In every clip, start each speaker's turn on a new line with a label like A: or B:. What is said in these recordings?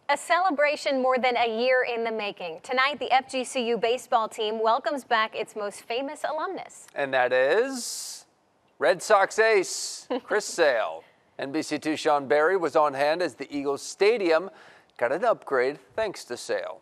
A: A celebration more than a year in the making. Tonight, the FGCU baseball team welcomes back its most famous alumnus.
B: And that is Red Sox ace Chris Sale. NBC2's Sean Barry was on hand as the Eagles Stadium got an upgrade thanks to Sale.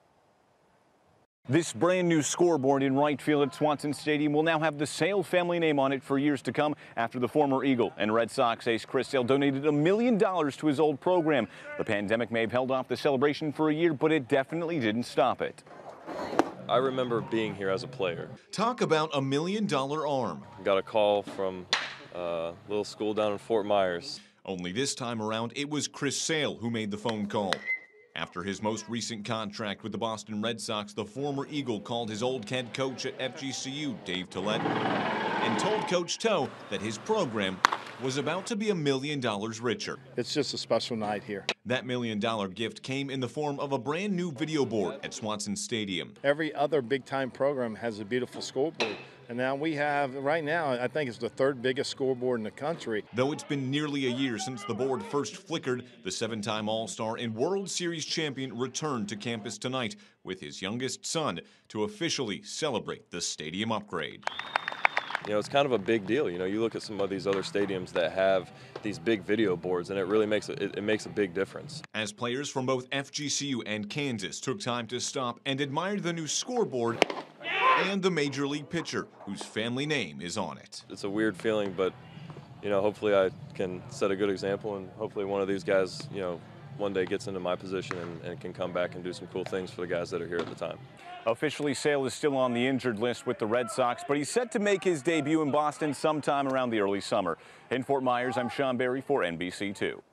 C: This brand new scoreboard in right field at Swanson Stadium will now have the Sale family name on it for years to come after the former Eagle and Red Sox ace Chris Sale donated $1 million to his old program. The pandemic may have held off the celebration for a year, but it definitely didn't stop it.
D: I remember being here as a player.
E: Talk about $1 million arm.
D: Got a call from a little school down in Fort Myers.
E: Only this time around, it was Chris Sale who made the phone call. After his most recent contract with the Boston Red Sox, the former Eagle called his old head coach at FGCU, Dave Tollett, and told Coach Toe that his program was about to be $1 million richer.
F: It's just a special night here.
E: That $1 million gift came in the form of a brand new video board at Swanson Stadium.
F: Every other big-time program has a beautiful scoreboard. And now we have, right now, I think it's the third biggest scoreboard in the country.
E: Though it's been nearly a year since the board first flickered, the 7-time All-Star and World Series champion returned to campus tonight with his youngest son to officially celebrate the stadium upgrade.
D: You know, it's kind of a big deal. You know, you look at some of these other stadiums that have these big video boards, and it really makes it makes a big difference.
E: As players from both FGCU and Kansas took time to stop and admire the new scoreboard and the Major League pitcher, whose family name is on it.
D: It's a weird feeling, but, you know, hopefully I can set a good example, and hopefully one of these guys, you know, one day gets into my position and can come back and do some cool things for the guys that are here at the time.
C: Officially, Sale is still on the injured list with the Red Sox, but he's set to make his debut in Boston sometime around the early summer. In Fort Myers, I'm Sean Barry for NBC2.